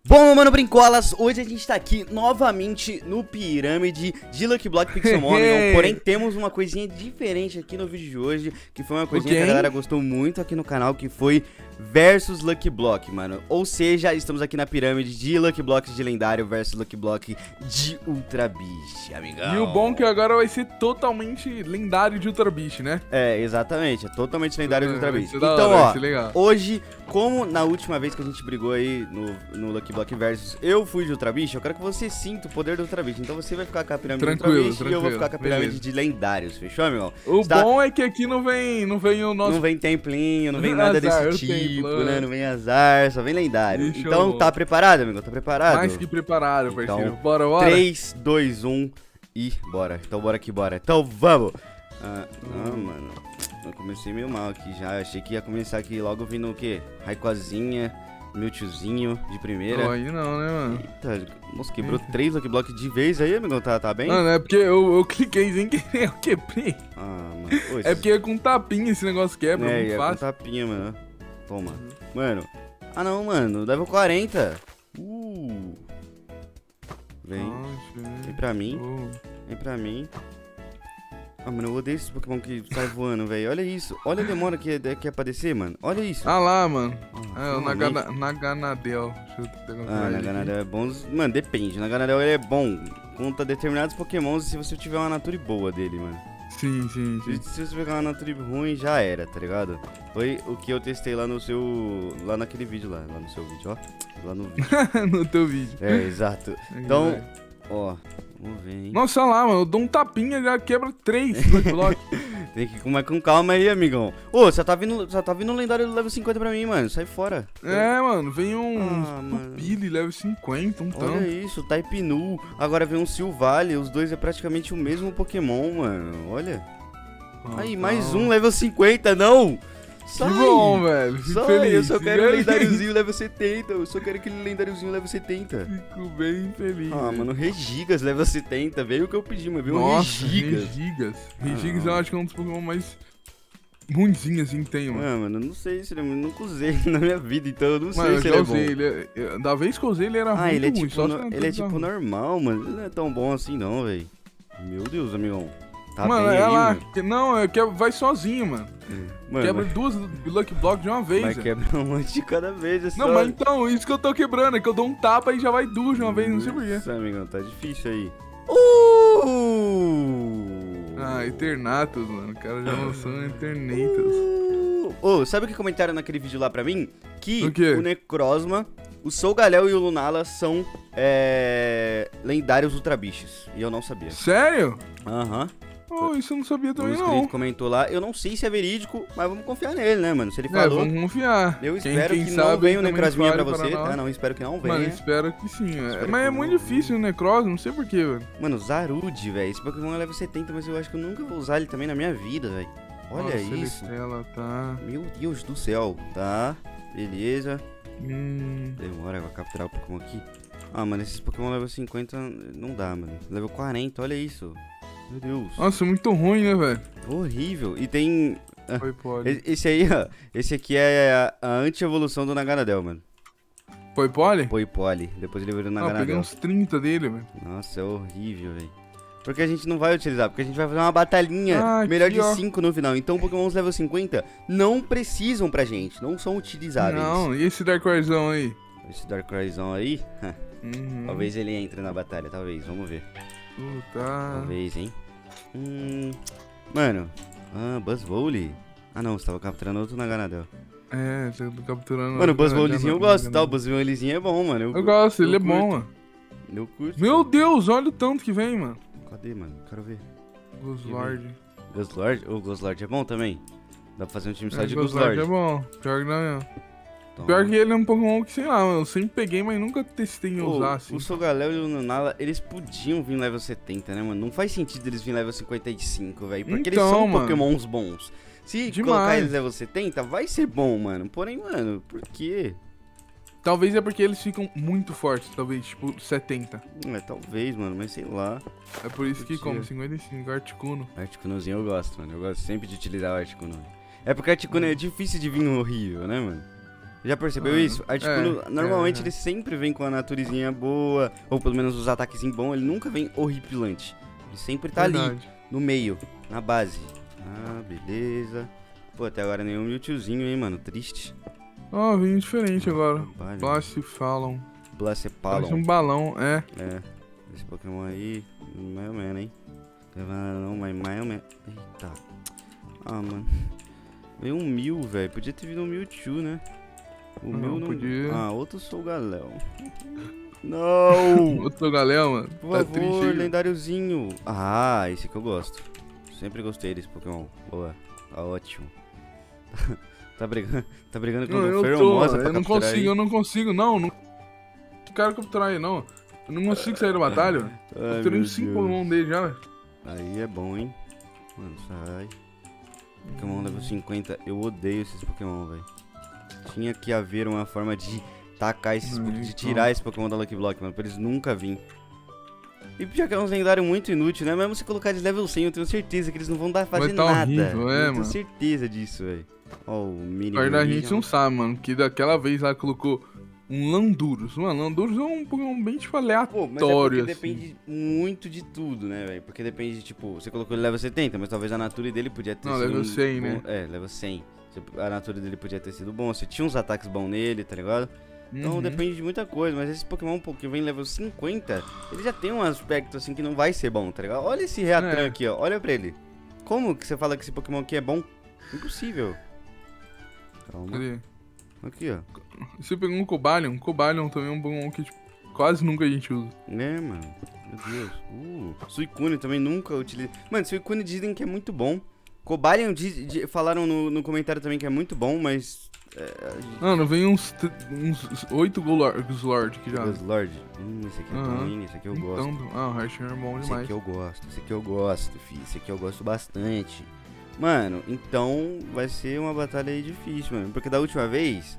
Bom, mano, brincolas, hoje a gente tá aqui novamente no Pirâmide de Lucky Block Pixelmon, amigão. Porém, temos uma coisinha diferente aqui no vídeo de hoje, que foi uma coisinha que a galera gostou muito aqui no canal, que foi versus Lucky Block, mano. Ou seja, estamos aqui na Pirâmide de Lucky Blocks de lendário versus Lucky Block de Ultra Beast, amigão. E o bom é que agora vai ser totalmente lendário de Ultra Beast, né? É, exatamente, é totalmente lendário de Ultra Beast. Então, ó, legal. Hoje, como na última vez que a gente brigou aí no Lucky Block Versus, eu fui de Ultra Beast, eu quero que você sinta o poder do Ultra Beast. Então você vai ficar com a pirâmide de Ultra Beast e eu vou ficar com a pirâmide de lendários, fechou, amigão? O bom é que aqui não vem o nosso... Não vem templinho, não vem nada desse tipo, né? Não vem azar, só vem lendário. Então tá preparado, amigo? Tá preparado? Mais que preparado, parceiro. Então, bora. 3, 2, 1 e bora. Então bora que bora. Então vamos. Mano, eu comecei meio mal aqui já. Achei que ia começar aqui logo vindo o quê? Raikkozinha, Mewtwozinho de primeira. Aí não, né, mano? Eita, nossa, quebrou 3 Lucky Block de vez aí, amigão. Tá bem? Mano, é porque eu cliquei sem querer, eu quebrei. Mano. É porque é com tapinha esse negócio quebra, muito fácil. Com tapinha, mano. Toma. Mano. Ah, não, mano. Level 40. Vem. Vem pra mim. Vem pra mim. Ah, mano, eu odeio esses Pokémon que saem voando, velho. Olha isso. Olha a demora que é pra descer, mano. Olha isso. Ah lá, mano. O Naganadel. Naganadel é bom. Mano, depende. Naganadel ele é bom contra determinados Pokémons se você tiver uma nature boa dele, mano. Sim. Se você pegar uma nature ruim, já era, tá ligado? Foi o que eu testei lá no seu... Lá naquele vídeo lá no seu vídeo, ó. Lá no vídeo. No teu vídeo. É, exato. Então, ó... Vamos ver, hein? Nossa, lá, mano, eu dou um tapinha e já quebra 3 blocos. Tem que ir com calma aí, amigão. Ô, você tá vindo um lendário do level 50 pra mim, mano. Sai fora. É, mano, vem um Pupili, level 50, um tanto. Olha isso, Type Null. Agora vem um Silvally, os dois é praticamente o mesmo Pokémon, mano. Olha. Aí, mais um level 50, não! Sai. Que bom, velho. Fico feliz. Eu só quero o lendáriozinho level 70. Eu só quero aquele lendáriozinho level 70. Fico bem feliz. Mano, Regigas level 70. Veio o que eu pedi, mas veio um Regigas. Regigas eu acho que é um dos Pokémon mais ruinzinhos assim que tem, mano. Mano, eu não sei se ele é... Nunca usei na minha vida, então eu não sei se ele é bom. Da vez que eu usei, ele era muito ele é ruim. Tipo, ele é tipo normal, mano. Ele não é tão bom assim não, velho. Meu Deus, amigão. Tá mano, bem aí, mano. Não, vai sozinho, mano. Quebra 2 Lucky Block de uma vez. Mas quebra uma de cada vez, é só... Não, mas então, isso que eu tô quebrando, é que eu dou um tapa e já vai 2 de uma vez, não sei porquê. Nossa, amigão, tá difícil aí. Eternatus, mano. O cara já lançou um Eternatus. Sabe o que comentaram naquele vídeo lá pra mim? Que o Necrozma, o Solgaleo e o Lunala são lendários Ultra Bichos. E eu não sabia. Sério? Aham. Isso eu não sabia também, não. O inscrito comentou lá. Eu não sei se é verídico, mas vamos confiar nele, né, mano? Se ele falou... vamos confiar. Eu espero que não venha o Necrozminha pra você, tá? Não, espero que não venha. Mano, espero que sim. Mas é muito difícil o Necros, não sei porquê, velho. Mano, Zarude, velho. Esse Pokémon é level 70, mas eu acho que eu nunca vou usar ele também na minha vida, velho. Olha isso. Ela tá... Meu Deus do céu. Tá, beleza. Demora pra capturar o Pokémon aqui. Mano, esses Pokémon level 50 não dá, mano. Level 40, olha isso. Meu Deus. Nossa, muito ruim, né, velho? Horrível. E tem... Poipole. Esse aí, ó. Esse aqui é a anti-evolução do Naganadel, mano. Poipole? Poipole. Depois ele virou Naganadel. Eu peguei uns 30 dele, velho. Nossa, é horrível, velho. Porque a gente não vai utilizar, porque a gente vai fazer uma batalhinha melhor de 5 no final. Então Pokémon level 50 não precisam pra gente, não são utilizáveis. Não, e esse Darkrai'zão aí? Esse Darkrai'zão aí? Talvez ele entre na batalha, talvez, vamos ver. Talvez, hein? Mano, Buzzwole. Não, você tava capturando outro Naganadel. Você tá capturando... Mano, o Buzzwolezinho eu gosto, tá? O Buzzwolezinho é bom, mano. Eu gosto, ele é bom, mano. Eu curto. Meu Deus, olha o tanto que vem, mano. Cadê, mano? Quero ver. Guzzlord. Guzzlord? O Guzzlord é bom também? Dá pra fazer um time só de Guzzlord. Guzzlord. É bom. Pior que não é. Pior que ele é um Pokémon que, sei lá, eu sempre peguei, mas nunca testei em usar, assim. O Solgaleo e o Lunala, eles podiam vir level 70, né, mano? Não faz sentido eles virem level 55, velho. Porque eles são Pokémons bons. Se colocar eles level 70, vai ser bom, mano. Porém, mano, por quê? Talvez é porque eles ficam muito fortes, talvez, tipo, 70. Talvez, mano, mas sei lá. É por isso que, como, 55, Articuno. Articunozinho eu gosto, mano. Eu gosto sempre de utilizar o Articuno. É porque o Articuno é difícil de vir horrível, né, mano? Já percebeu isso? Articuno, normalmente ele sempre vem com a naturizinha boa, ou pelo menos os ataques bons, ele nunca vem horripilante. Ele sempre tá ali, no meio, na base. Ah, beleza. Pô, até agora nenhum Mewtwozinho, hein, mano, triste. Ó, vem diferente agora. Blacephalon. Parece um balão, É, esse Pokémon aí, mais ou menos, hein. Não, mas mais ou menos. Eita. Ah, mano. Veio um Mew, velho. Podia ter vindo um Mewtwo, né? O Mew não podia. Ah, outro Solgaleo. Não! Outro Solgaleo, mano. Por favor, lendáriozinho. Ah, esse que eu gosto. Sempre gostei desse Pokémon. Boa. Tá ótimo. Tá brigando com o Ferromosa pra capturar eu não consigo, não quero capturar ele, não. Eu não consigo sair da batalha, velho. Capturei uns 5 Pokémon dele já, velho. Aí é bom, hein? Mano, sai. Pokémon level 50. Eu odeio esses Pokémon, velho. Tinha que haver uma forma de tacar esses de tirar esse Pokémon da Lucky Block, mano, pra eles nunca virem. E já que é um lendário muito inútil, né? Mesmo se colocar de level 100, eu tenho certeza que eles não vão fazer nada. Horrível, eu tenho certeza disso, velho. Ó, o mínimo. A gente não sabe, mano, que daquela vez lá colocou um Landurus. Mano, Landurus é um Pokémon bem, tipo, aleatório. Pô, mas é porque assim. depende muito de tudo, né, velho? Porque depende, tipo, você colocou ele level 70, mas talvez a natura dele podia ter sido level 100, bom, né? É, level 100. A natura dele podia ter sido bom, você tinha uns ataques bons nele, tá ligado? Então depende de muita coisa, mas esse Pokémon que vem level 50, ele já tem um aspecto assim que não vai ser bom, tá ligado? Olha esse Reatran aqui, ó, olha pra ele. Como que você fala que esse Pokémon aqui é bom? Impossível. Calma. Cadê? Aqui, ó. Você pegou um Cobalion também é um Pokémon que, tipo, quase nunca a gente usa. É, mano. Meu Deus. Suicune também nunca utiliza. Mano, Suicune dizem que é muito bom. Cobalion falaram no comentário também que é muito bom, mas... Mano, vem uns 8 Guzzlord aqui já. Guzzlord? Esse aqui é bom, hein? Esse aqui eu gosto. O Harsher é bom demais. Esse aqui eu gosto, filho. Esse aqui eu gosto bastante. Mano, então vai ser uma batalha aí difícil, mano. Porque da última vez,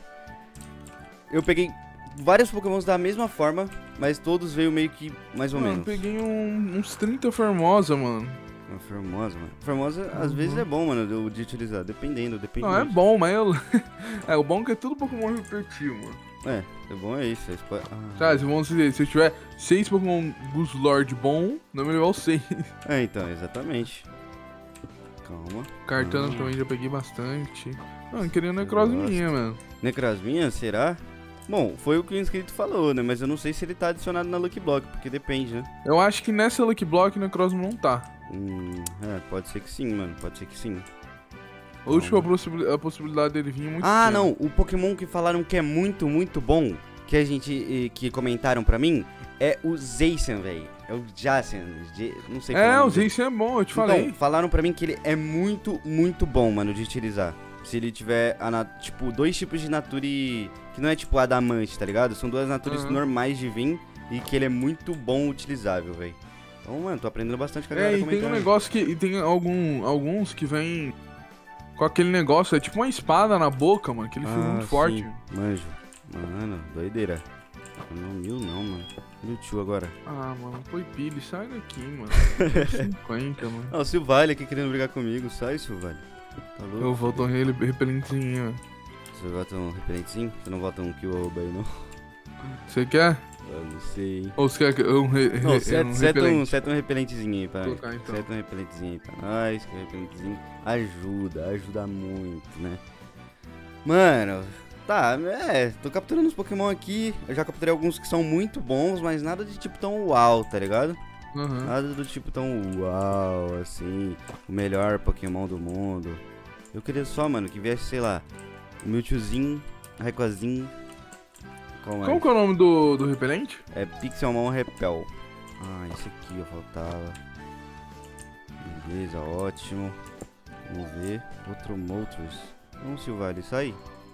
eu peguei vários Pokémons da mesma forma, mas todos veio meio que mais ou menos. Eu peguei uns 30 Formosa, mano. Uma Formosa, mano. Formosa às vezes é bom, mano, de utilizar, dependendo. Não, é bom, mas o bom é que é tudo Pokémon repetitivo, mano. É bom é isso. Vamos dizer, se eu tiver 6 Pokémon Guzzlord bom, não me levar os 6. Então, exatamente. Calma. Cartana também já peguei bastante. Mano, queria Necrosminha, mano. Necrosminha, será? Bom, foi o que o inscrito falou, né? Mas eu não sei se ele tá adicionado na Lucky Block, porque depende, né? Eu acho que nessa Lucky Block o Necrosmo não tá. Pode ser que sim, mano. Pode ser que sim. Ou tipo, a possibilidade dele vir muito pequena. Não. O Pokémon que falaram que é muito, muito bom, que comentaram pra mim, é o Zacian, velho. É o Jacen. Não sei qual o Zacian é bom, eu te falei. Então, falaram pra mim que ele é muito, muito bom, mano, de utilizar. Se ele tiver, tipo, 2 tipos de Nature que não é tipo Adamante, tá ligado? São 2 Natures normais de vir e que ele é muito bom utilizável, velho. Então, mano, tô aprendendo bastante com a galera comentando. E tem um negócio que... E tem alguns que vem com aquele negócio, é tipo uma espada na boca, mano, que ele fica muito forte. Manjo. Mano, doideira. Não, não, mano. Mewtwo agora. Mano, foi pilha, sai daqui, mano. 50, mano. O Silvale aqui querendo brigar comigo, sai, Silvale. Tá louco? Eu volto um repelentezinho, mano. Você volta um repelentezinho? Você não volta um kill arroba aí, não? Você quer? Eu não sei. Ou você quer seta um repelentezinho aí pra colocar, então. Seta um repelentezinho aí pra nós, que o repelentezinho ajuda muito, né? Mano, tá, tô capturando os Pokémon aqui. Eu já capturei alguns que são muito bons, mas nada de tipo tão uau, tá ligado? Nada do tipo tão uau, assim, o melhor Pokémon do mundo. Eu queria só, mano, que viesse, sei lá, o Mewtwozinho, Rayquazinho. Qual que é o nome do repelente? É Pixelmon Repel. Esse aqui eu faltava. Beleza, ótimo. Vamos ver. Outro Moltres. Vamos, Silvale, sai.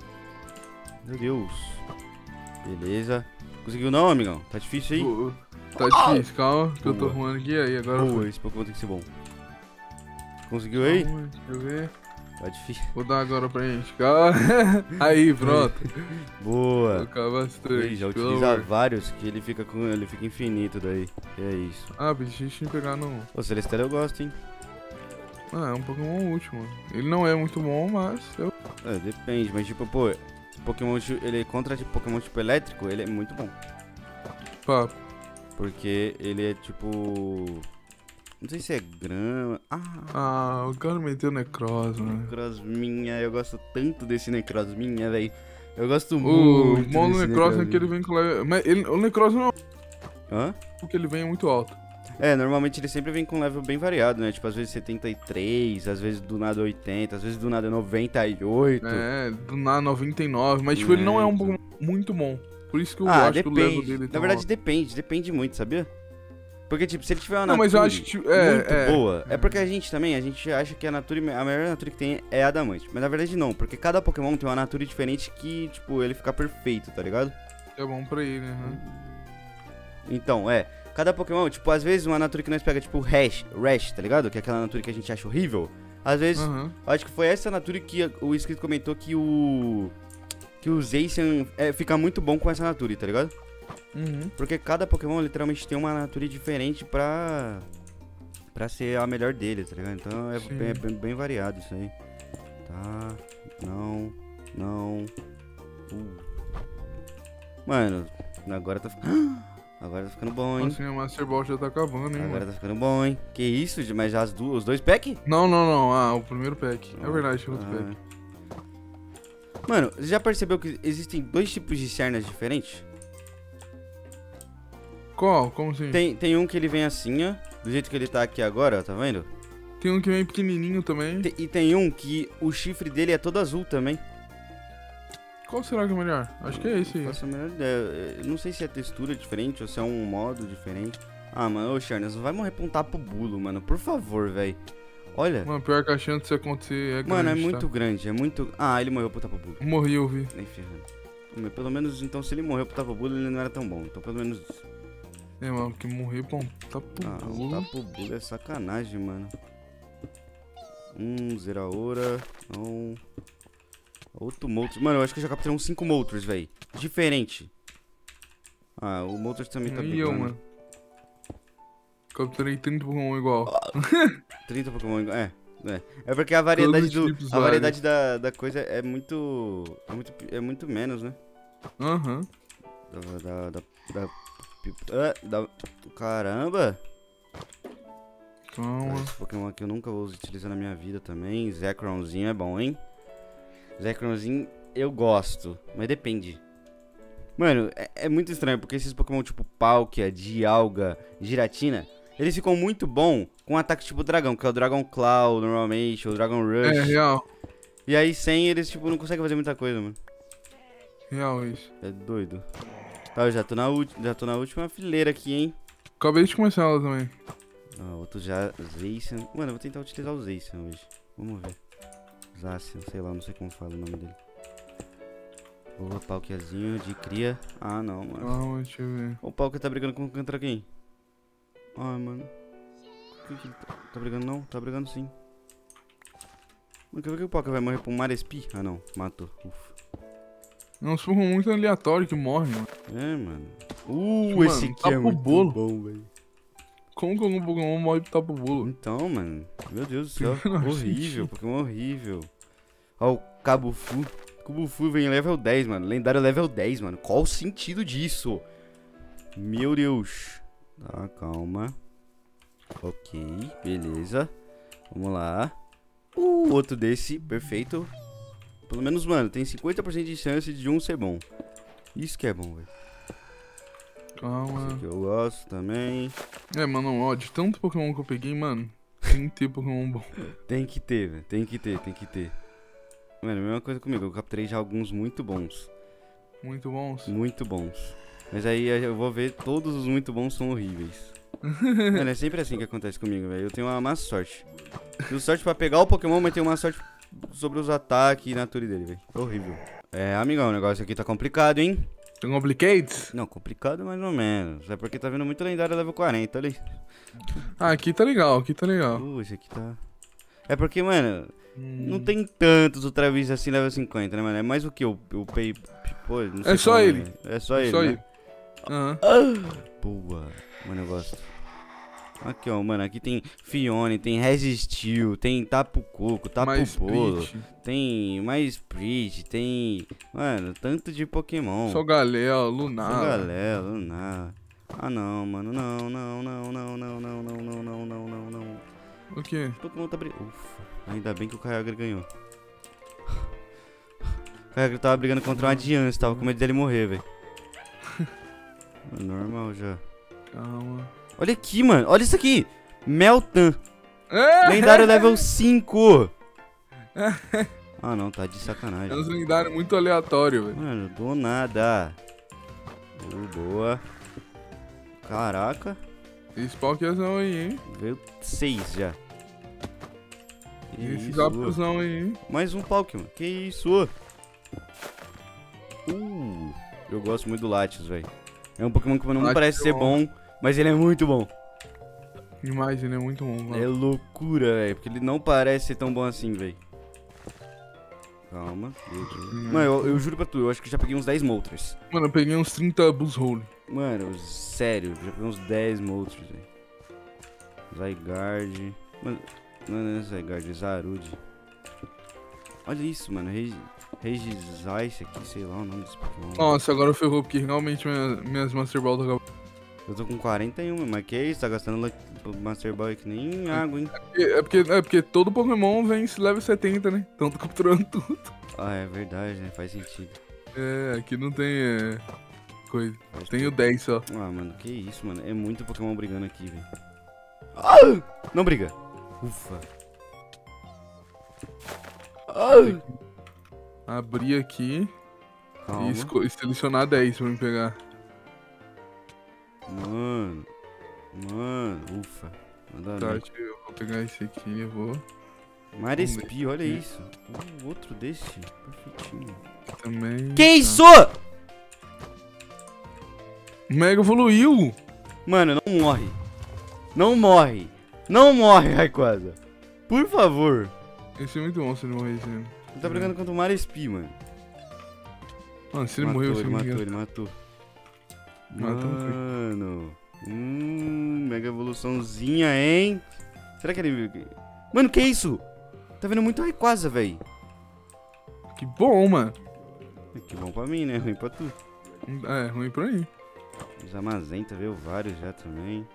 Meu Deus. Beleza. Conseguiu não, amigão? Tá difícil aí? Tá difícil, calma, que eu tô arrumando aqui aí agora. Esse Pokémon tem que ser bom. Conseguiu aí? Deixa eu ver. Tá difícil. Vou dar agora pra gente. Calma. Aí, pronto. Boa. Vou colocar bastante. Já utiliza vários que ele fica infinito daí. É isso. Deixa eu pegar no... O Celesteela eu gosto, hein? É um Pokémon útil, mano. Ele não é muito bom, mas... Depende, mas tipo, pô... Pokémon, ele contra tipo, Pokémon tipo elétrico, ele é muito bom. Pá. Porque ele é tipo... Não sei se é grama... Ah, o cara meteu Necrozma. Necrozminha, eu gosto tanto desse Necrozminha, velho. Eu gosto O muito mono desse Necrozma é que ele vem com level... Mas o Necrozma não Hã? porque ele vem muito alto. É, normalmente ele sempre vem com level bem variado, né? Tipo, às vezes 73, às vezes do nada 80, às vezes do nada 98. É, do nada 99. Mas, tipo, ele não é um Pokémon muito bom. Por isso que eu acho que o level dele é Na verdade, depende muito, sabia? Porque, tipo, se ele tiver uma Não, mas eu acho Nature que muito boa... É porque a gente acha que a Nature, a melhor Nature que tem é a Adamante. Mas na verdade não, porque cada Pokémon tem uma Nature diferente que, tipo, ele fica perfeito, tá ligado? É bom pra ele, né? Então, cada Pokémon, tipo, às vezes uma Nature que nós pega, tipo, Rash, tá ligado? Que é aquela Nature que a gente acha horrível. Às vezes, acho que foi essa Nature que o inscrito comentou que o Zacian fica muito bom com essa Nature, tá ligado? Porque cada Pokémon literalmente tem uma Nature diferente pra ser a melhor deles, tá ligado? Então é bem variado isso aí. Tá, não. Mano, agora tá ficando bom, hein? Assim, o Master Ball já tá acabando, hein? Agora tá ficando bom, hein? Que isso, mas os dois pack? Não. O primeiro pack. É verdade, o outro pack. Mano, você já percebeu que existem dois tipos de Cernas diferentes? Qual? Como assim? Tem um que ele vem assim, ó. Do jeito que ele tá aqui agora, ó, tá vendo? Tem um que vem pequenininho também. E tem um que o chifre dele é todo azul também. Qual será que é melhor? Acho que é esse aí. Faço a menor ideia. Eu não sei se é textura diferente ou se é um modo diferente. Ah, mano, ô Charnas, não vai morrer pra um tapo-bulo, mano. Por favor, velho. Olha. Mano, pior que a chance disso acontecer é grande. Mano, é muito grande, é muito... Ah, ele morreu pro tapo-bulo. Morri, eu vi. Nem ferrando. Pelo menos, então, se ele morreu pro tapo-bulo, ele não era tão bom. Então, pelo menos... É, mano, porque morrer pra um tapo-bulo... Tapo-bulo é sacanagem, mano. Zeraora. Não... Outro Moltres. Mano, eu acho que eu já capturei uns 5 Moltres, velho. Diferente. Ah, o Moltres também tá brigando. Mano. Capturei 30 Pokémon igual. 30 Pokémon igual. É porque a variedade da coisa é muito menos, né? Caramba. Calma. Esse Pokémon aqui eu nunca vou utilizar na minha vida também. Zekronzinho é bom, hein? Zekronzinho eu gosto, mas depende. Mano, é muito estranho, porque esses Pokémon tipo Palkia, Dialga, Giratina, eles ficam muito bom com ataque tipo dragão, que é o Dragon Claw normalmente, ou Dragon Rush. É, real. E aí sem eles, tipo, não conseguem fazer muita coisa, mano. Real isso. É doido. Tá, eu já tô na última fileira aqui, hein. Acabei de começar ela também. Ah, outro já, Zacian. Mano, eu vou tentar utilizar o Zacian hoje. Vamos ver. Zacian, sei lá, não sei como fala o nome dele. Boa, Palkiazinho de cria. Ah, não, mano. Calma, deixa eu ver. O Palkia tá brigando contra quem? Ai, mano. Por que ele tá brigando não? Tá brigando sim. Mano, quer ver que o Palkia vai morrer pra um Marespi? Ah, não. Matou. Ufa. É um Pokémon muito aleatório que morre, mano. É, mano. Mano, Esse aqui é muito bolo. bom, velho. Como que algum Pokémon morre pro tapo-bulo? Então, mano. Meu Deus do céu. Horrível. Pokémon horrível. Ó, o Cabufu. Cabufu vem level 10, mano. Lendário level 10, mano. Qual o sentido disso? Meu Deus. Tá, calma. Ok, beleza. Vamos lá. Outro desse, perfeito. Pelo menos, mano, tem 50% de chance de um ser bom. Isso que é bom, velho. Calma. Esse aqui eu gosto também. É, mano, ó, de tanto Pokémon que eu peguei, mano, tem que ter Pokémon bom. Tem que ter, velho. Tem que ter. Mano, a mesma coisa comigo. Eu capturei já alguns muito bons. Muito bons? Muito bons. Mas aí eu vou ver, todos os muito bons são horríveis. Mano, é sempre assim que acontece comigo, velho. Eu tenho uma má sorte. Tenho sorte pra pegar o Pokémon, mas tenho uma sorte sobre os ataques e nature dele, velho. Horrível. É, amigão, o negócio aqui tá complicado, hein? Tem complicates? Não, complicado mais ou menos. É porque tá vindo muito lendário level 40, olha aí. Ah, aqui tá legal, Esse aqui tá... É porque, mano, não tem tantos Ultra Beast assim level 50, né, mano? É mais o que? O Pay... Pô, não sei é só ele. É só ele, só né? ele. Aham. Boa. Mano, eu gosto. Aqui, ó, mano, aqui tem Fione, tem Resistil, tem Tapu Coco, Tapu Bolo, tem mais Sprit, tem, mano, tanto de Pokémon. Só Galéo, Lunar. Só Galéo, Lunar. Ah, não, mano, não. O quê? O Pokémon tá brigando. Ufa, ainda bem que o Kyogre ganhou. O Kyogre tava brigando contra um Adiance, tava com medo dele morrer, velho. Normal já. Calma. Olha aqui, mano. Olha isso aqui. Meltan. Lendário level 5. Ah, não. Tá de sacanagem. É um lendário muito aleatório, velho. Mano, do nada. Boa. Caraca. Esse Pokézão aí, hein? Veio 6 já. Esse Zapuzão aí, hein? Mais um Pokémon. Que isso? Eu gosto muito do Latios, velho. É um Pokémon que não parece ser bom, mas ele é muito bom. Demais, ele é muito bom, mano. É loucura, velho, porque ele não parece ser tão bom assim, velho. Calma. Mano, eu juro pra tu, eu acho que já peguei uns 10 Moltres. Mano, eu peguei uns 30 Buzzhole. Mano, sério, já peguei uns 10 Moltres, velho. Zygarde. Mano, não é Zygarde, é Zarude. Olha isso, mano. Regizice aqui, sei lá o nome desse Pokémon. Nossa, agora ferrou, porque realmente minhas Master Ball acabou. Eu tô com 41, mas que isso? Tá gastando Master Ball que nem água, hein? É porque todo Pokémon vem level 70, né? Então tô capturando tudo. Ah, é verdade, né? Faz sentido. É, aqui não tem coisa. Tenho 10 só. Ah, mano, que isso, mano. É muito Pokémon brigando aqui, velho. Ah! Não briga. Ufa. Abrir aqui. Calma. E selecionar 10 pra me pegar. Mano, ufa. Tá, eu vou pegar esse aqui, eu vou. Marespi, olha isso. Outro desse, perfeitinho. Também. Que isso? Mega evoluiu! Mano, não morre. Não morre. Não morre, Rayquaza. Por favor. Esse é muito bom se ele morrer esse. Ele tá brigando contra o Marespi, mano. Mano, se ele morreu, ele matou. Mano. Mega evoluçãozinha, hein? Será que ele... Mano, que isso? Tá vendo muito Rayquaza, velho. Que bom, mano. Que bom pra mim, né? Ruim pra tu. É, ruim pra mim. Os Amazenta veio vários já também.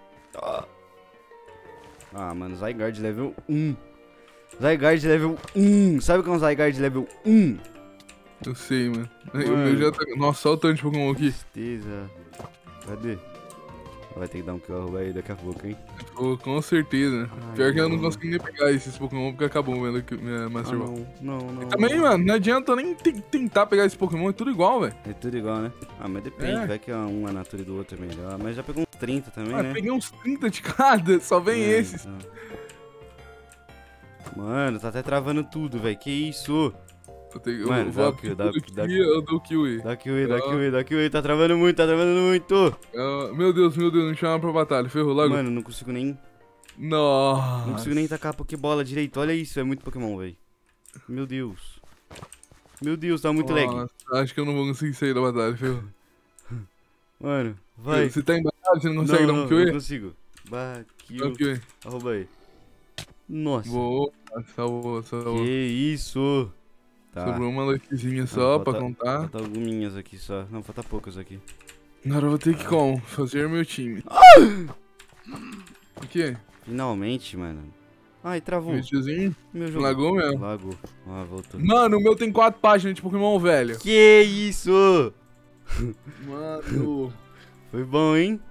Ah, mano, Zygarde level 1. Zygarde level 1. Sabe o que é um Zygarde level 1? Eu sei, mano. O meu já tá... Nossa, olha o tanto de Pokémon aqui. Tristeza. Cadê? Vai ter que dar um kill aí daqui a pouco, hein? Pô, com certeza. Ai, pior que eu não consegui nem pegar esses Pokémon porque acabou minha Master Ball. Não. E também, mano, não adianta nem tentar pegar esse Pokémon, é tudo igual, velho. É tudo igual, né? Ah, mas depende, vai que um a natura do outro é melhor. Mas já pegou uns 30 também, né? Peguei uns 30 de cada, só vem esses. Então. Mano, tá até travando tudo, velho. Que isso? Mano, dá o kill, eu dou kill aí. Dá kill aí. Tá travando muito, Meu Deus, me chama pra batalha, ferrou logo. Mano, não consigo nem... Nossa. Não consigo nem tacar a Pokébola direito. Olha isso, é muito Pokémon, velho. Meu Deus. Meu Deus, tá muito lag. Acho que eu não vou conseguir sair da batalha, ferrou. Mano, vai. Você tá em batalha, você não consegue dar um kill aí? Não consigo. Kill. Arroba aí. Nossa. Boa, salvou. Que isso? Tá. Sobrou uma likezinha só pra contar. Falta algumas aqui só. Não, falta poucas aqui. Agora eu vou ter que como? Fazer meu time. O quê? Finalmente, mano. Ai, travou. Meu tiozinho? Meu jogo. Lagou mesmo? Lagou. Ah, voltou. Mano, o meu tem 4 páginas de Pokémon, velho. Que isso? Mano. Foi bom, hein?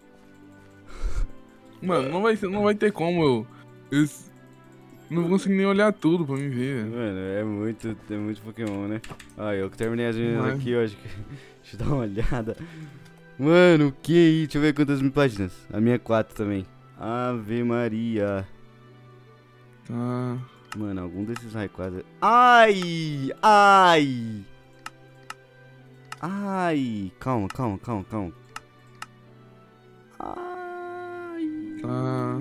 Mano, não vai ter como eu não vou conseguir nem olhar tudo pra mim ver. Mano, é muito Pokémon, né? Ah, eu que terminei as minhas aqui, eu acho que... Deixa eu dar uma olhada. Mano, que isso? Deixa eu ver quantas mil páginas. A minha é 4 também. Ave Maria. Tá. Mano, algum desses Rayquaza... Ai! Calma. Ai! Tá.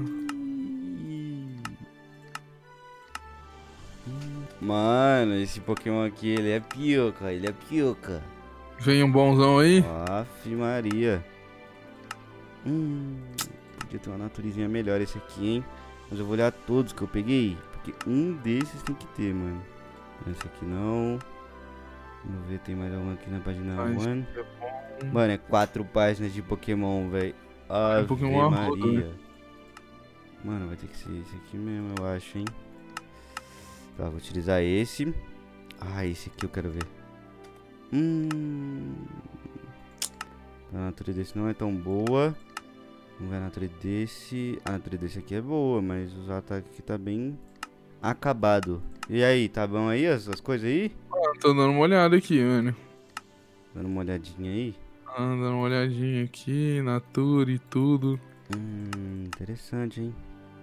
Mano, esse Pokémon aqui, ele é pioca. Vem um bonzão aí? Aff, Maria. podia ter uma naturizinha melhor esse aqui, hein? Mas eu vou olhar todos que eu peguei, porque um desses tem que ter, mano. Esse aqui não. Vamos ver, tem mais algum aqui na página 1. Mano, é 4 páginas de Pokémon, velho. Ave Pokémon Maria. Mano, vai ter que ser esse aqui mesmo, eu acho, hein? Tá, vou utilizar esse. Ah, esse aqui eu quero ver. A natureza desse não é tão boa. Vamos ver a natureza desse. A natureza desse aqui é boa, mas os ataques aqui tá bem acabado. E aí, tá bom aí essas coisas aí? Tô dando uma olhada aqui, mano. Dando uma olhadinha aí. Dando uma olhadinha aqui, natura e tudo. Interessante, hein?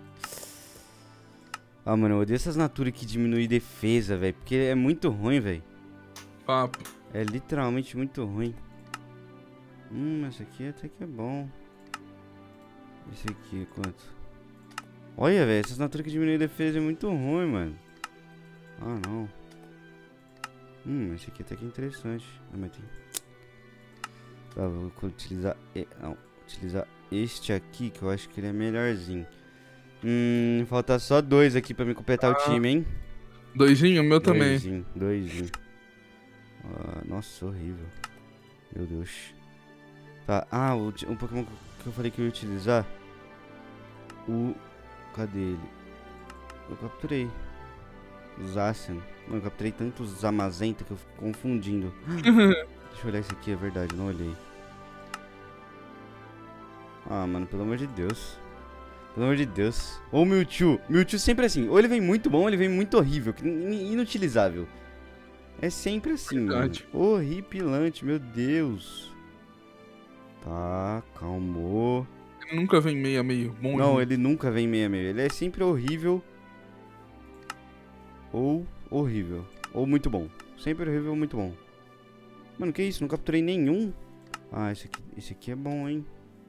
Ah, mano, eu odeio essas naturas que diminuem defesa, velho. Porque é muito ruim, velho. Papo. É literalmente muito ruim. Esse aqui até que é bom. Esse aqui, quanto? Olha, velho, essas naturas que diminuem defesa é muito ruim, mano. Ah, não. Esse aqui até que é interessante. Ah, mas tem... Tá, vou utilizar... Não, utilizar este aqui, que eu acho que ele é melhorzinho. Falta só 2 aqui pra me completar o time, hein? 2zinho? O meu também. 2zinho. Nossa, horrível. Meu Deus. Tá, o Pokémon que eu falei que eu ia utilizar. Cadê ele? Eu capturei. Zacian. Mano, eu capturei tantos Zamazenta que eu fico confundindo. Deixa eu olhar esse aqui, é verdade, não olhei. Ah, mano, pelo amor de Deus. Pelo amor de Deus. Ou o Mewtwo. Mewtwo sempre assim. Ou ele vem muito bom, ou ele vem muito horrível. Inutilizável. É sempre assim, verdade, mano. Horripilante, meu Deus. Tá, calmou. Ele nunca vem meio a meio. Bom, não, ele nunca vem meio a meio. Ele é sempre horrível. Ou horrível. Ou muito bom. Sempre horrível ou muito bom. Mano, que isso? Não capturei nenhum. Ah, esse aqui é bom, hein?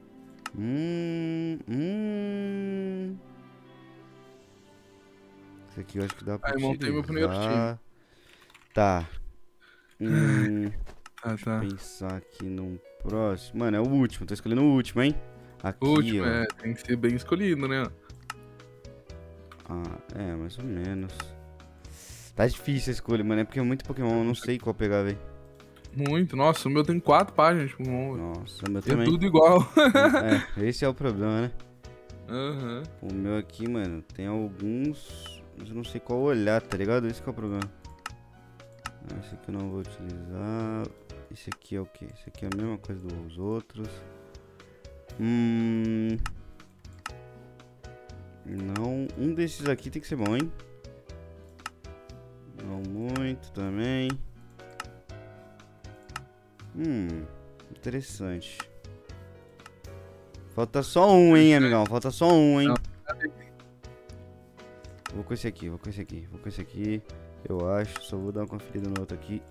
Esse aqui eu acho que dá pra utilizar. Montei meu primeiro time. Tá. Deixa tá. eu pensar aqui num próximo. Mano, é o último. Tô escolhendo o último, hein? Aqui, o último, ó. tem que ser bem escolhido, né? Mais ou menos. Tá difícil a escolha, mano. É porque é muito Pokémon. Eu não sei qual pegar, velho. Muito. Nossa, o meu tem 4 páginas de Pokémon. Nossa, o meu também. É tudo igual. Esse é o problema, né? O meu aqui, mano, tem alguns... Mas eu não sei qual olhar, tá ligado? Esse que é o problema. Esse aqui eu não vou utilizar. Esse aqui é o quê? Esse aqui é a mesma coisa dos outros. Não, um desses aqui tem que ser bom, hein? Não muito também. Interessante. Falta só um, hein, amigão? Falta só um, hein? Vou com esse aqui, vou com esse aqui, vou com esse aqui. Eu acho, só vou dar uma conferida no outro aqui.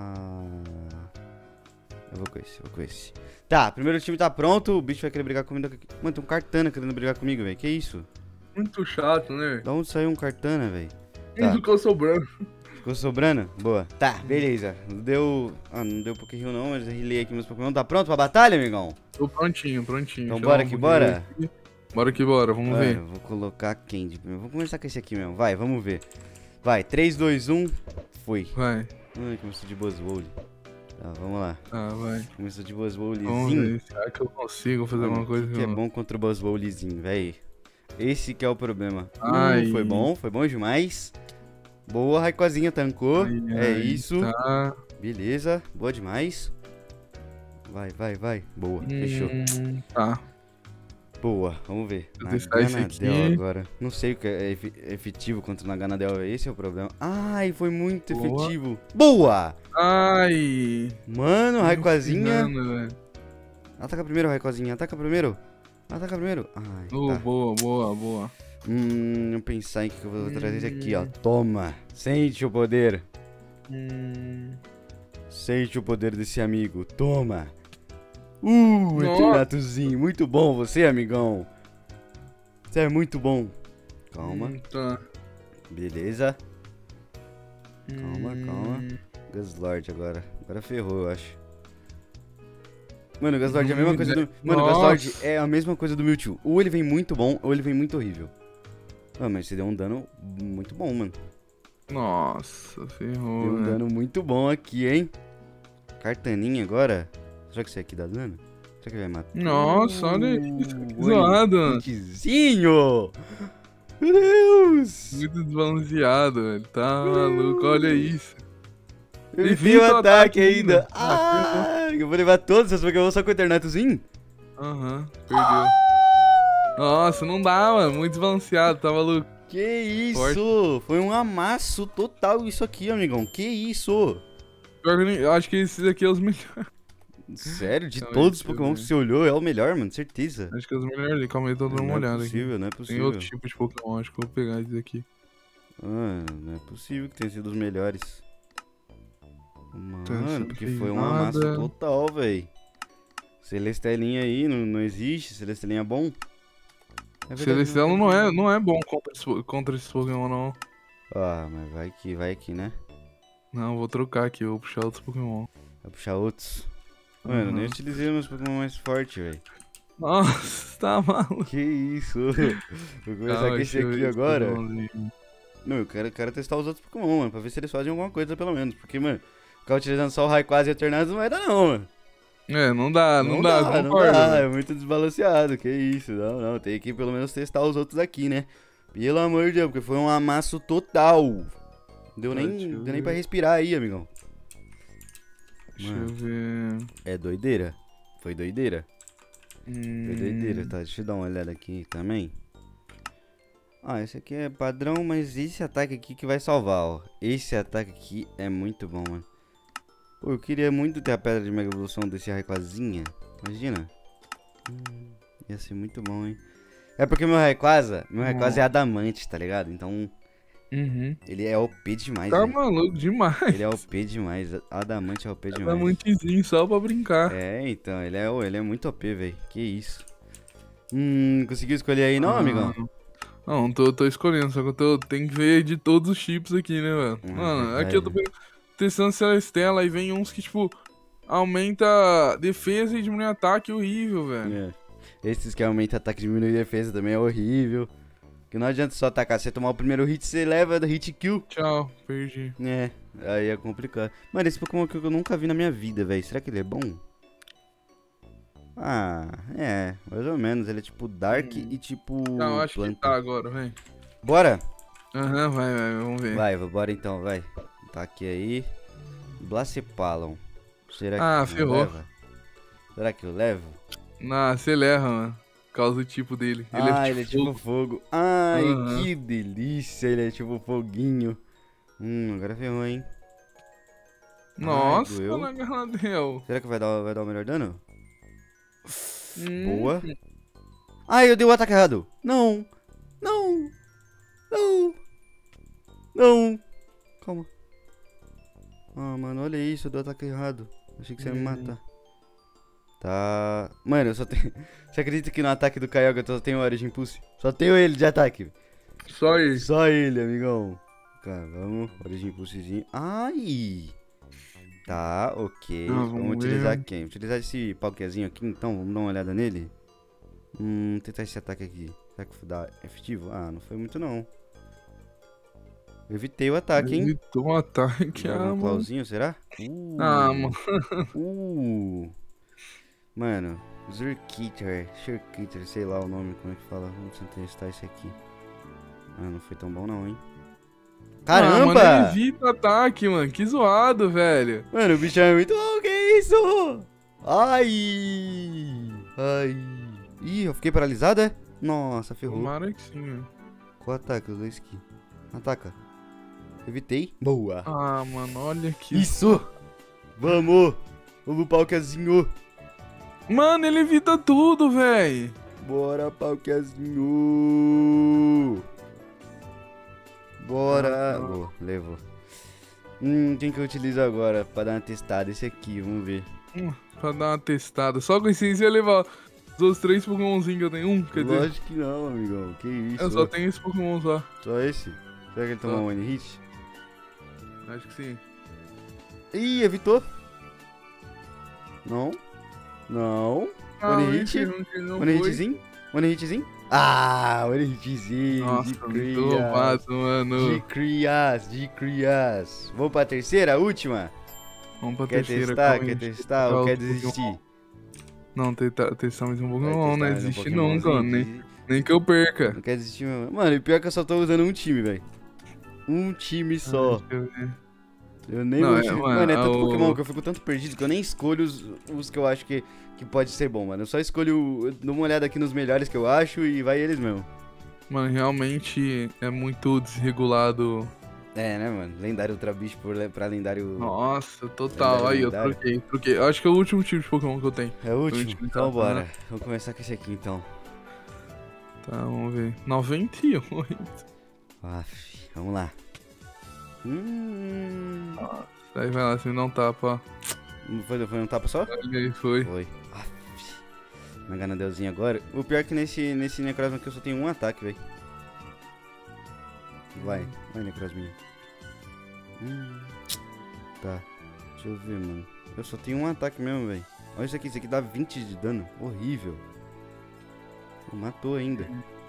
Eu vou com esse, vou com esse. Tá, primeiro time tá pronto. O bicho vai querer brigar comigo. Mano, tem um Kartana querendo brigar comigo, velho. Que isso? Muito chato, né? Da onde saiu um Kartana, velho? Tá. Ficou sobrando. Ficou sobrando? Boa. Tá, beleza. Não deu Pokémon não, mas eu rilei aqui meus Pokémon. Tá pronto pra batalha, amigão? Tô prontinho. Então bora que bora? Bora que bora, vamos ver. Eu vou colocar quem de primeiro? Vou começar com esse aqui mesmo. Vai, vamos ver. Vai, 3, 2, 1. Foi. Vai. Começou de Buzzwole. Tá, vamos lá. Vai. Começou de Buzzwolezinho. Será que eu consigo fazer alguma coisa? Que é bom contra o Buzzwolezinho, velho. Esse que é o problema. Foi bom demais. Boa, Rayquazinha tancou. Isso. Tá. Beleza, boa demais. Vai. Boa, fechou. Tá. Boa, vamos ver. Naganadel agora. Não sei o que é efetivo contra o Naganadel. Esse é o problema. Ai, foi muito efetivo. Boa! Ai! Mano, Rayquazinha. Ataca primeiro, Rayquazinha. Ataca primeiro. Ai, tá. Boa. Vou pensar em que eu vou trazer esse aqui, ó. Toma. Sente o poder. Sente o poder desse amigo. Toma. Eteratozinho. Muito bom você, amigão. Você é muito bom. Calma. Tá. Beleza. Calma. Guzzlord agora. Agora ferrou, eu acho. Mano, o Gaslight é a mesma coisa do... Mano, o Gaslight é a mesma coisa do Mewtwo. Ou ele vem muito bom, ou ele vem muito horrível. Ah, mas você deu um dano muito bom, mano. Nossa, ferrou, Deu um dano muito bom aqui, hein? Cartaninha agora. Será que esse aqui dá dano? Será que ele vai matar? Nossa, olha isso, que zoado, mano. Kitzinho! Meu Deus! Muito desbalanceado, velho. Tá maluco, olha isso. Ele tem o ataque ainda. Ah, eu vou levar todos esses Pokémon só com o Eternatozinho? Aham, perdeu. Nossa, não dá, mano. Muito desbalanceado, tá maluco. Que isso? Forte. Foi um amasso total isso aqui, amigão. Que isso? Eu acho que esses aqui é os melhores. Sério? De Calma aí, todos os deixa eu Pokémon ver. que você olhou, é o melhor, mano? Certeza. Acho que é os melhores. Calma aí, tô dando uma olhada Não é possível, aqui. não é Tem possível. outro tipo de Pokémon, acho que eu vou pegar esses aqui. Ah, não é possível que tenha sido os melhores. Tá, Mano, porque foi um amasso total, véi. Celestelinha aí, não existe. Celestelinha é bom. É verdade, Celestial tem. não é bom contra esses Pokémon, não. Ah, mas vai que, né? Não, vou trocar aqui, vou puxar outros Pokémon. Vai puxar outros. Mano, nem Uhum. utilizei os meus Pokémon mais fortes, velho. Nossa, tá maluco. Que isso? Vou começar Calma, com esse deixa eu ver aqui esse agora. Pokémonzinho. Não, eu quero testar os outros Pokémon, mano, pra ver se eles fazem alguma coisa, pelo menos. Porque, mano, ficar utilizando só o Rayquaza e Eternatus não vai dar, não, mano. É, não dá, Não concordo. dá, é velho. muito desbalanceado, que isso. Não, tem que pelo menos testar os outros aqui, né? Pelo amor de Deus, porque foi um amasso total. Não deu Deixa nem, eu deu nem ver. pra respirar aí, amigão. Deixa Mano. eu ver. É doideira. Foi doideira. Foi doideira, Hum, tá? Deixa eu dar uma olhada aqui também. Ah, esse aqui é padrão, mas esse ataque aqui que vai salvar, ó. Esse ataque aqui é muito bom, mano. Pô, eu queria muito ter a pedra de mega evolução desse Rayquazinha. Imagina. Ia ser muito bom, hein. É porque meu Rayquaza é adamante, tá ligado? Então, uhum. ele é OP demais, Tá velho. maluco demais. Ele é OP demais. Adamante é OP Dá demais. muitinho só pra brincar. É, então, ele é muito OP, velho. Que isso. Conseguiu escolher aí não, amigão? Não, tô escolhendo, só que tenho que ver de todos os chips aqui, né, velho? Mano, aqui eu tô testando Celestela e vem uns que, tipo, aumenta defesa e diminui ataque horrível, velho. É. Esses que aumentam ataque e diminui defesa também é horrível. Que não adianta só atacar, você tomar o primeiro hit, você leva do hit kill. Tchau, perdi. É, aí é complicado. Mano, esse Pokémon que eu nunca vi na minha vida, velho. Será que ele é bom? Ah, é, mais ou menos. Ele é tipo Dark e tipo Não, acho planta. que tá agora, vem. Bora? Aham, vai, vamos ver. Vai, bora então, vai. Tá aqui aí. Blacepalon. Será que Ah, eu ferrou. levo? Será que eu levo? Não, você erra, mano. Por causa do tipo dele. Ele é tipo fogo. Ai, Aham. que delícia. Ele é tipo foguinho. Agora ferrou, hein? Nossa, doeu. na Galadriel. Será que vai dar o melhor dano? Hum. Boa. Ai, eu dei o ataque errado. Não. Calma. Ah, mano, olha isso. Eu dei o ataque errado. Achei que você ia me matar. Tá. Mano, eu só tenho. Você acredita que no ataque do Kyogre eu só tenho o Origin Pulse? Só tenho ele de ataque. Só isso. Só ele, amigão. Cara, vamos. Origin Pulsezinho. Ai! Tá, ok. Vamos Vamos utilizar ver. quem? Utilizar esse Palkiazinho aqui, então. Vamos dar uma olhada nele. Tentar esse ataque aqui. Será que dá efetivo? Ah, não foi muito não. Eu evitei o ataque, hein? Evitou um ataque, Dá um mano. clauzinho, será? Ah, mano. Mano, Zurkitter, sei lá o nome, como é que fala. Vamos tentar testar esse aqui. Ah, não foi tão bom não, hein? Ah, mano, Caramba! ele evita ataque, mano. Que zoado, velho. Mano, o bicho é muito bom, que isso? Ai! Ih, eu fiquei paralisado, é? Nossa, ferrou. Tomara que sim, velho. Qual ataque? Os dois aqui. Ataca. Evitei. Boa. Ah, mano, olha aqui. Isso! Vamos! Vamos, Palkiazinho! Mano, ele evita tudo, velho. Bora, Palkiazinho! Bora! Boa, levou. Quem que eu utilizo agora pra dar uma testada? Esse aqui, vamos ver. Pra dar uma testada. Só com esse ia levar os outros 3 Pokémonzinhos que eu tenho. Quer dizer, Lógico que não, amigão. Que isso? eu só tenho esse Pokémon só. Só esse? Será que ele tomou um one hit? Acho que sim. Ih, evitou. Não. Não. Ah, One hit. não One foi. hitzinho? One hitzinho? Ah, one hitzinho. Nossa, de muito roubado, mano. De crias. Vamos pra terceira, última? Vamos pra Quer terceira, testar? calma Quer aí, testar deixa eu ou quer pegar outro desistir? Pokémon. Não, testar mais um Vai Pokémon, não testar mais um existe Pokémonzinho? nunca, nem que eu perca. Não quer desistir, meu? Mano, e pior que eu só tô usando um time, velho. Um time só. Deixa eu ver. Eu nem Não, vou... Mano, é tanto Pokémon que eu fico tanto perdido que eu nem escolho os que eu acho que pode ser bom, mano. Eu só escolho... Eu dou uma olhada aqui nos melhores que eu acho e vai eles mesmo. Mano, realmente é muito desregulado. É, né, mano? Lendário Ultra Beast pra lendário... Nossa, total. Aí, eu Lendário. troquei. Acho que é o último tipo de Pokémon que eu tenho. É o último? último, Então tá, bora. né? Vamos começar com esse aqui, então. Tá, vamos ver. 98. Aff, vamos lá. Aí vai lá, se não tapa. Foi um tapa só? Olha aí, foi. Foi. Aff. Mega Nadelzinho agora. O pior é que nesse Necrozma aqui eu só tenho um ataque, velho. Vai, Necrozminha. Tá. Deixa eu ver, mano. Eu só tenho um ataque mesmo, velho. Olha isso aqui dá 20 de dano. Horrível. Matou ainda.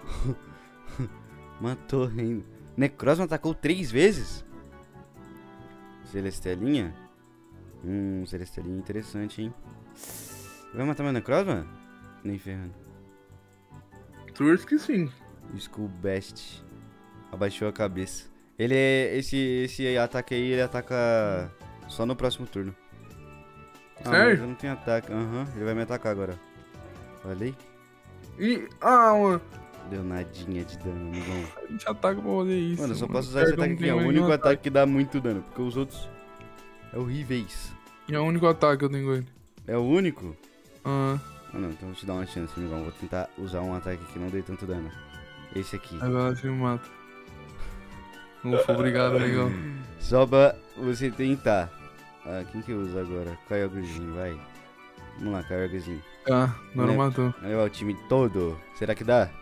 Matou ainda. Necrozma atacou 3 vezes? Celestelinha? Celestelinha interessante, hein? Vai matar meu Necrozma? Nem ferrando. Torço que sim. Skull Best. Abaixou a cabeça. Ele é... Esse ataque aí, ele ataca só no próximo turno. Sério? Mas eu não tenho ataque. Aham, ele vai me atacar agora. Olha aí. Mano. Deu nadinha de dano, amigão. A gente ataca pra fazer isso. Mano, eu só posso usar esse ataque aqui. É o único ataque que dá muito dano. Porque os outros é horríveis. É o único ataque que eu tenho com ele. É o único? Ah, Não, então vou te dar uma chance, amigão. Vou tentar usar um ataque que não dê tanto dano. Esse aqui. aí vai lá, você me mata. Ufa, obrigado, legal. Só pra você tentar. Quem que usa agora? Kyogrezinho, vai. Vamos lá, Kyogrezinho. Tá, não Né? matou. Vai levar o time todo. Será que dá?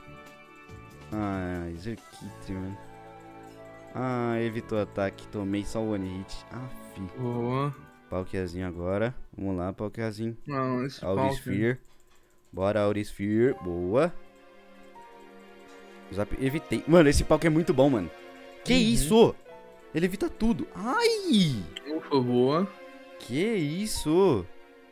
Zerkitre, mano. Evitou o ataque. Tomei só o one hit. Aff. Boa. Palkiazinho agora. Vamos lá, Palkiazinho. Não, esse Aurisphere. Bora, Aurisphere. Boa. Evitei. Mano, esse Palkia é muito bom, mano. Que isso? Ele evita tudo. Ai! Ufa, boa. Que isso?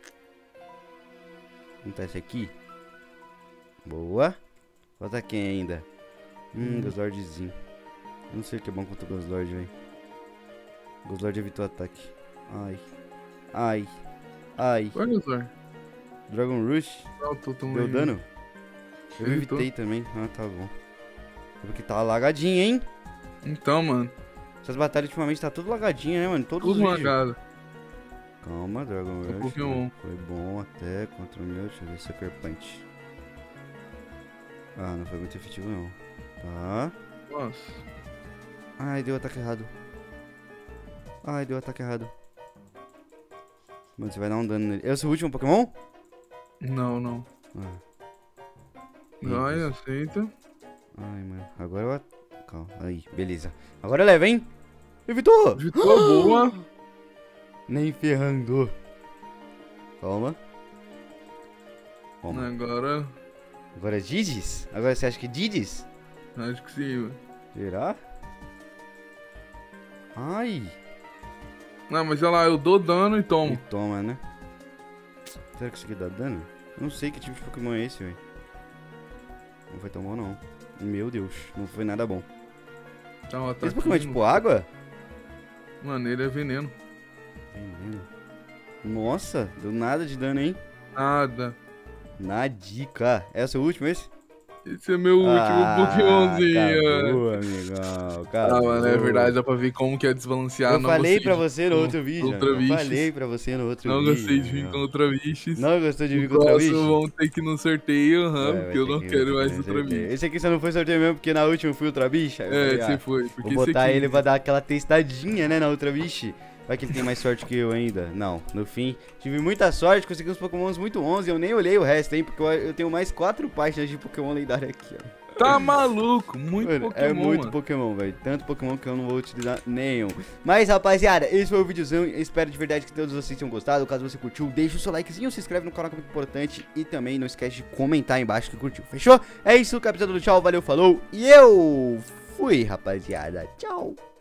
Vamos tá esse aqui. Boa. Falta quem ainda? Goslordzinho. Não sei o que é bom contra o Goslord, velho. Goslord evitou o ataque. Ai. Vai, Guzor. Dragon Rush. Deu dano? Eu Evitou. evitei também. Tá bom. É porque tá lagadinho, hein? Então, mano. Essas batalhas ultimamente tá tudo lagadinho, né, mano? Todos Tudo os vídeos. lagado. Calma, Dragon Rush. Pokémon. Foi bom até contra o meu. Deixa eu ver, Sucker Punch. Não foi muito efetivo, não. Tá. Nossa. Deu ataque errado. Deu ataque errado. Mano, você vai dar um dano nele. É o seu último Pokémon? Não. Vai, aceita. Mano. Agora eu... Calma. Aí, beleza. Agora leva, hein? Evitou! Vitor, boa. Nem ferrando. Calma. Agora é Didis? Agora você acha que Didis? Acho que sim, mano. Será? Não, mas olha lá, eu dou dano e E tomo. toma, né? Será que isso aqui dá dano? Não sei que tipo de Pokémon é esse, velho. Não foi tão bom, não. Meu Deus, não foi nada bom. Tá, um Esse Pokémon é tipo água? Mano, ele é veneno. Veneno. Nossa, deu nada de dano, hein? Nada. Nadica. É o seu último esse? Esse é meu último Pokémonzinho. Acabou, amigão. Mano, é verdade, dá pra ver como que é desbalanceado. Eu falei pra você no outro vídeo. Não gostei de vir com Ultra Beasts. Não gostou de vir com Ultra Beasts? Vamos ter que ir no sorteio, porque eu não quero mais Ultra Ultra Beasts. Esse aqui você não foi sorteio mesmo, porque na última eu fui Ultra Bicha. Você foi. Vou botar ele pra dar aquela testadinha, né, na Ultra Bicha. Vai que ele tem mais sorte que eu ainda. Não, no fim, tive muita sorte, consegui uns Pokémons muito 11. Eu nem olhei o resto, hein, porque eu tenho mais 4 páginas de Pokémon lendário aqui, ó. Tá maluco, muito mano, Pokémon, é muito mano. Pokémon, velho. Tanto Pokémon que eu não vou utilizar nenhum. Mas, rapaziada, esse foi o videozão. Espero de verdade que todos vocês tenham gostado. Caso você curtiu, deixa o seu likezinho, se inscreve no canal que é muito importante. E também não esquece de comentar aí embaixo que curtiu. Fechou? É isso, capitão do tchau, valeu, falou. E eu fui, rapaziada. Tchau.